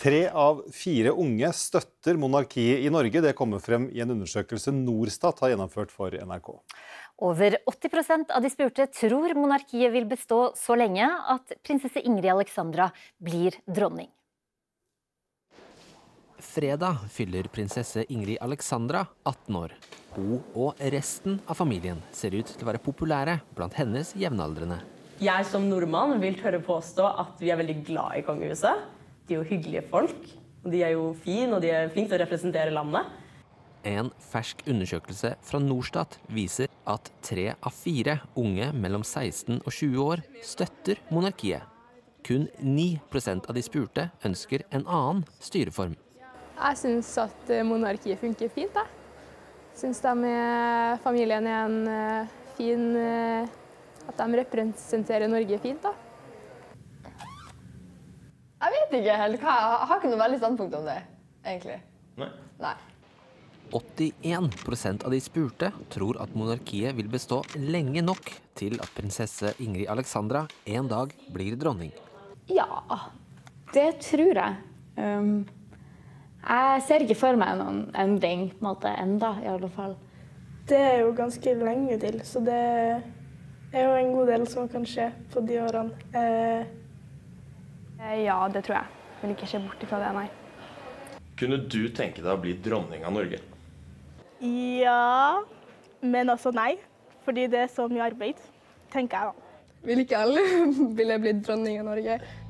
3 av 4 unge støtter monarkiet i Norge. Det kommer frem i en undersøkelse Norstat har gjennomført for NRK. Over 80% av de spurte tror monarkiet vil bestå så lenge at prinsesse Ingrid Alexandra blir dronning. Fredag fyller prinsesse Ingrid Alexandra 18 år. Hun og resten av familien ser ut til å være populære blant hennes jevnaldrende. Jeg som nordmann vil tørre påstå at vi er veldig glad i kongehuset. De er jo hyggelige folk, og de er jo fine, og de er flinke til å representere landet. En fersk undersøkelse fra Norstat viser at 3 av 4 unge mellom 16 og 20 år støtter monarkiet. Kun 9% av de spurte ønsker en annen styreform. Jeg synes at monarkiet funker fint. Jeg synes familien er en fin, at de representerer Norge fint. Jeg vet ikke helt hva, jeg har ikke noe veldig standpunkt om det, egentlig. Nei. 81% av de spurte tror at monarkiet vil bestå lenge nok til at prinsesse Ingrid Alexandra en dag blir dronning. Ja, det tror jeg. Jeg ser ikke for meg noen endring på en måte enda, i alle fall. Det er jo ganske lenge til, så det er jo en god del som kan skje på de årene. Ja, det tror jeg. Jeg vil ikke se bort ifra det, nei. Kunne du tenke deg å bli dronning av Norge? Ja, men også nei, fordi det er så mye arbeid, tenker jeg da. Vil ikke alle ville bli dronning av Norge?